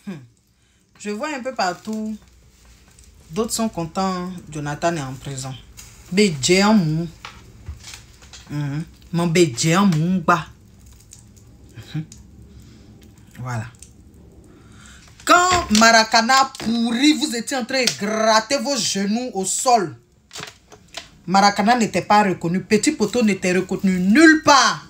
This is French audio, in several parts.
Je vois un peu partout. D'autres sont contents. Jonathan est en prison. Bédjéamou. Mon bédjéamou bas. Voilà. Quand Maracana pourri, vous étiez en train de gratter vos genoux au sol. Maracana n'était pas reconnu. Petit Poto n'était reconnu nulle part.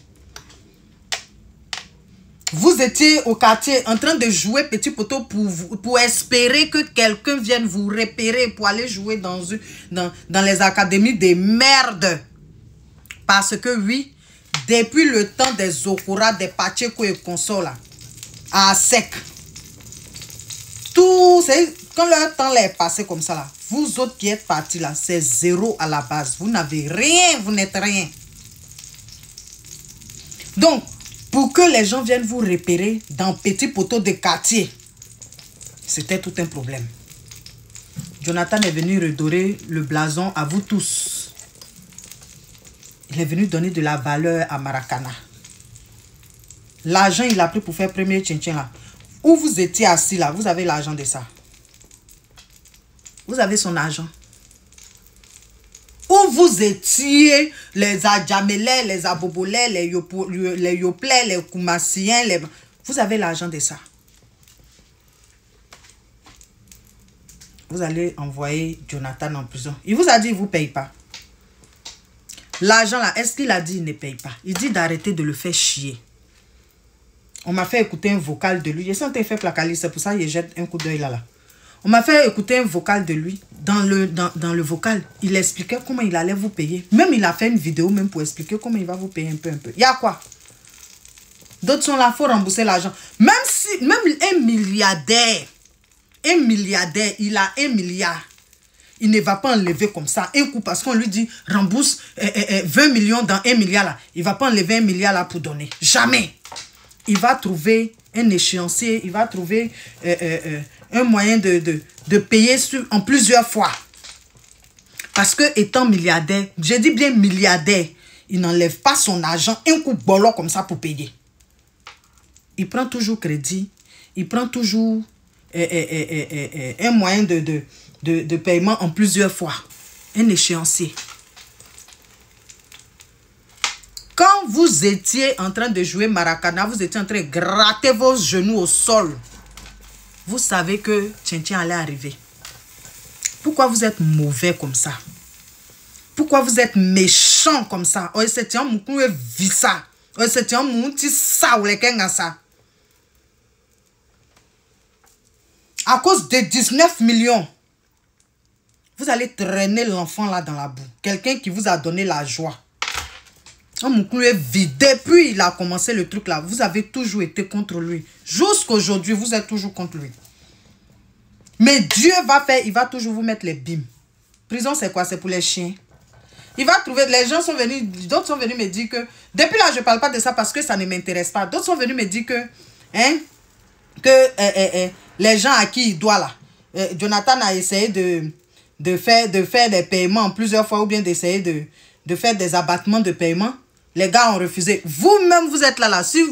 Vous étiez au quartier en train de jouer Petit Poto pour espérer que quelqu'un vienne vous repérer pour aller jouer dans les académies des merdes. Parce que oui, depuis le temps des Okura, des Pacheco et consorts, à sec, tout, quand leur temps est passé comme ça, là, vous autres qui êtes partis là, c'est zéro à la base. Vous n'avez rien, vous n'êtes rien. Donc, pour que les gens viennent vous repérer dans Petit Poto de quartier, c'était tout un problème. Jonathan est venu redorer le blason à vous tous. Il est venu donner de la valeur à Maracana. L'argent, il a pris pour faire premier tchin-tchin là. Où vous étiez assis là, vous avez l'argent de ça. Vous avez son argent. Où vous étiez, les Adjamelais, les Abobolais, les Yoplais, les Koumassiens, vous avez l'argent de ça. Vous allez envoyer Jonathan en prison. Il vous a dit, il ne vous paye pas. L'argent là, est-ce qu'il a dit, il ne paye pas? Il dit d'arrêter de le faire chier. On m'a fait écouter un vocal de lui. Je sentais fait placaler, c'est pour ça que je jette un coup d'œil là. On m'a fait écouter un vocal de lui. Dans le vocal, il expliquait comment il allait vous payer. Même il a fait une vidéo même pour expliquer comment il va vous payer un peu. Il y a quoi? D'autres sont là, il faut rembourser l'argent. Même un milliardaire, il a 1 milliard. Il ne va pas enlever comme ça un coup parce qu'on lui dit rembourse 20 millions dans 1 milliard là. Il ne va pas enlever 1 milliard là pour donner. Jamais. Il va trouver un échéancier, il va trouver un moyen de payer en plusieurs fois. Parce que étant milliardaire, je dis bien milliardaire, il n'enlève pas son argent un coup bolo comme ça pour payer. Il prend toujours crédit, il prend toujours un moyen de paiement en plusieurs fois. Un échéancier. Quand vous étiez en train de jouer Maracana, vous étiez en train de gratter vos genoux au sol. Vous savez que Tchin-Tchin allait arriver. Pourquoi vous êtes mauvais comme ça? Pourquoi vous êtes méchant comme ça? C'est un moukou visa. C'est un mouti sa ou les ça. À cause de 19 millions, vous allez traîner l'enfant là dans la boue. Quelqu'un qui vous a donné la joie. Un moukou vide. Depuis il a commencé le truc là, vous avez toujours été contre lui. Jusqu'aujourd'hui, vous êtes toujours contre lui. Mais Dieu va faire, il va toujours vous mettre les bimes. Prison, c'est quoi? C'est pour les chiens. Il va trouver, les gens sont venus, d'autres sont venus me dire que, depuis là, je ne parle pas de ça parce que ça ne m'intéresse pas. D'autres sont venus me dire que, les gens à qui il doit là, Jonathan a essayé de faire des paiements plusieurs fois ou bien d'essayer de faire des abattements de paiement. Les gars ont refusé. Vous-même, vous êtes là. Si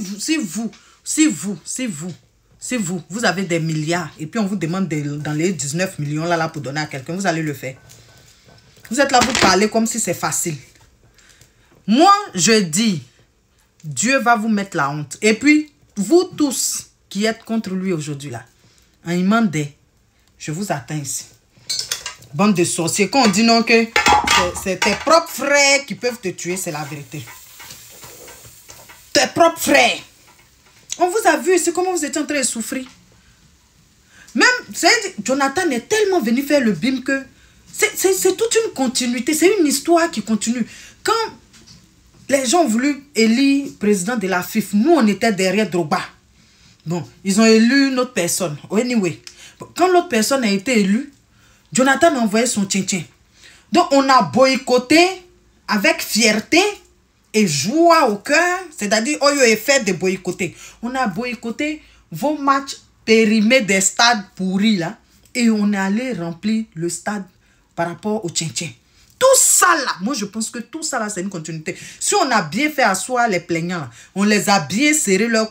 vous avez des milliards et puis on vous demande dans les 19 millions là pour donner à quelqu'un, vous allez le faire. Vous êtes là, vous parlez comme si c'est facile. Moi, je dis, Dieu va vous mettre la honte. Et puis, vous tous qui êtes contre lui aujourd'hui là, en Imandé, je vous attends ici. Bande de sorciers. Quand on dit non que c'est tes propres frères qui peuvent te tuer, c'est la vérité. Tes propres frères. On vous a vu, c'est comment vous étiez en train de souffrir. Même, Jonathan est tellement venu faire le bim que c'est toute une continuité, c'est une histoire qui continue. Quand les gens ont voulu élire président de la FIF, nous on était derrière Drogba. Bon, ils ont élu une autre personne. Anyway, quand l'autre personne a été élue, Jonathan a envoyé son tchin-tchin. Donc on a boycotté avec fierté et joie au cœur, c'est-à-dire, on a fait de boycotter. On a boycotté vos matchs périmés des stades pourris là, et on est allé remplir le stade par rapport au tchin-tchin. Tout ça là, moi je pense que tout ça là, c'est une continuité. Si on a bien fait asseoir les plaignants là, on les a bien serré leur cou,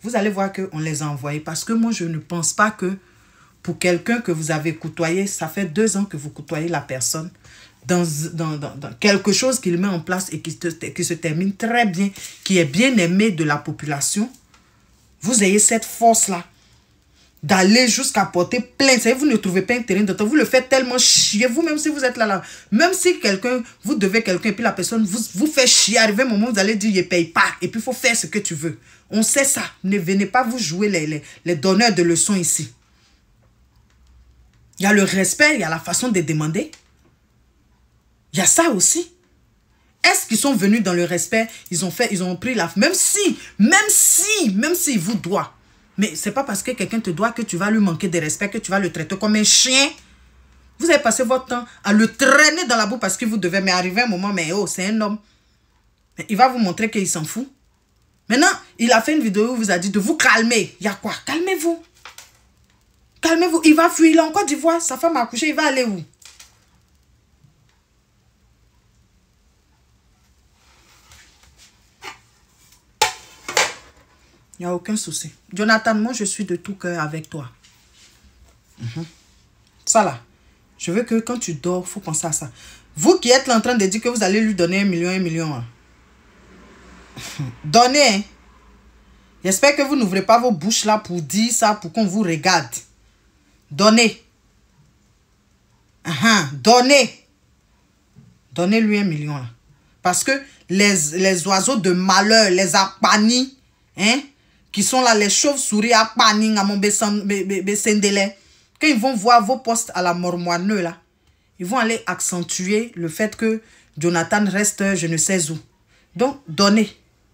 Vous allez voir qu'on les a envoyés. Parce que moi, je ne pense pas que pour quelqu'un que vous avez côtoyé, ça fait 2 ans que vous côtoyez la personne, dans quelque chose qu'il met en place et qui se termine très bien, qui est bien aimé de la population, vous ayez cette force-là d'aller jusqu'à porter plainte. Vous ne trouvez pas un terrain d'entente. Vous le faites tellement chier. Vous-même, si vous êtes là, même si quelqu'un, vous devez quelqu'un, et puis la personne vous fait chier, arrivé un moment où vous allez dire, je ne paye pas. Et puis, il faut faire ce que tu veux. On sait ça. Ne venez pas vous jouer les donneurs de leçons ici. Il y a le respect, il y a la façon de demander. Il y a ça aussi. Est-ce qu'ils sont venus dans le respect? Ils ont pris la... Même si ils vous doivent. Mais c'est pas parce que quelqu'un te doit que tu vas lui manquer de respect, que tu vas le traiter comme un chien. Vous avez passé votre temps à le traîner dans la boue parce que vous devez. Mais arriver un moment, mais oh, c'est un homme. Mais il va vous montrer qu'il s'en fout. Maintenant, il a fait une vidéo où il vous a dit de vous calmer. Il y a quoi? Calmez-vous. Calmez-vous. Il va fuir. Il est en Côte d'Ivoire. Sa femme a accouché. Il va aller où? Il n'y a aucun souci. Jonathan, moi, je suis de tout cœur avec toi. Ça là, je veux que quand tu dors, il faut penser à ça. Vous qui êtes là en train de dire que vous allez lui donner 1 million. Hein. Donnez. Hein. J'espère que vous n'ouvrez pas vos bouches là pour dire ça, pour qu'on vous regarde. Donnez. Donnez. Donnez-lui 1 million là. Parce que les oiseaux de malheur, les apanis, hein, qui sont là, les chauves-souris à paning, à mon besendele, quand ils vont voir vos postes à la mormoineux, là, ils vont aller accentuer le fait que Jonathan reste je ne sais où. Donc, donnez.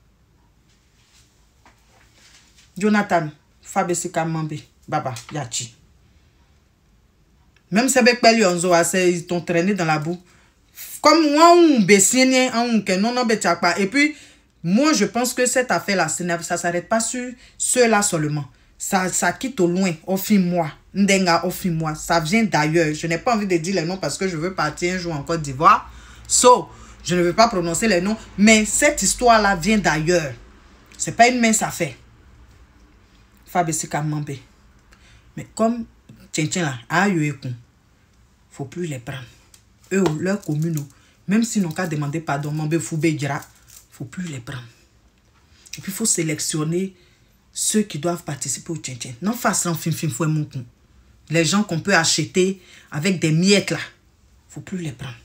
Jonathan, Fabesika Mambe, Baba, Yachi. Même si ils t'ont traîné dans la boue. Comme moi, on bessine, et puis, moi, je pense que cette affaire-là, ça ne s'arrête pas sur ceux-là seulement. Ça quitte au loin, au fin-moi. Ndenga, au fin-moi. Ça vient d'ailleurs. Je n'ai pas envie de dire les noms parce que je veux partir un jour en Côte d'Ivoire. Je ne veux pas prononcer les noms. Mais cette histoire-là vient d'ailleurs. Ce n'est pas une mince affaire. Fabesika Mambe. Mais comme Tchin là, il ne faut plus les prendre. Eux, leur commune, même s'ils n'ont qu'à demander pardon, Mambe Foube dira. Faut plus les prendre. Et puis, il faut sélectionner ceux qui doivent participer au tchin-tchin. Non, face en film, les gens qu'on peut acheter avec des miettes là. Faut plus les prendre.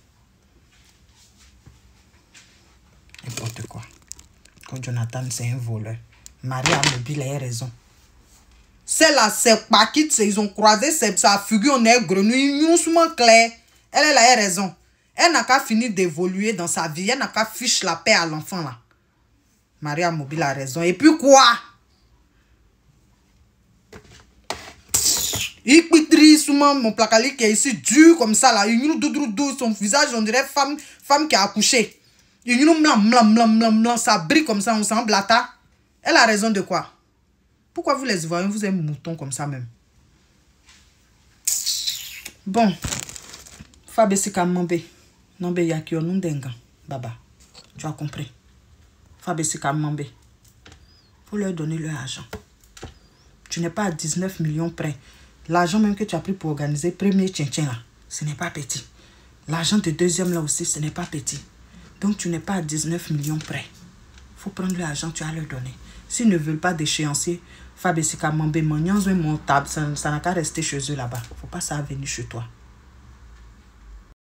N'importe quoi. Quand Jonathan, c'est un voleur. Maria Mobile a raison. C'est là, c'est pas qui ils ont croisé, sa figure en est grenouille, nous sommes clair. Elle a raison. Elle n'a qu'à finir d'évoluer dans sa vie. Elle n'a qu'à ficher la paix à l'enfant là. Maria Mobile a raison. Et puis quoi? Il pitri souvent mon placali qui est ici dur comme ça là. Il nous son visage on dirait femme qui a accouché. Il nous blanc, ça brille comme ça, on s'en blata. Elle a raison de quoi? Pourquoi vous les voyez, vous êtes moutons comme ça même? Bon. Fabesika Mambe. Nambe yakio nundenga. Baba. Tu as compris. Fabesika Mambe. Faut leur donner leur argent. Tu n'es pas à 19 millions près. L'argent même que tu as pris pour organiser premier tchin-tchin là, ce n'est pas petit. L'argent de deuxième là aussi, ce n'est pas petit. Donc tu n'es pas à 19 millions près. Faut prendre leur argent, tu as leur donner. S'ils ne veulent pas d'échéancier, Fabesika Mambe, mon table, ça n'a qu'à rester chez eux là-bas. Faut pas ça venir chez toi.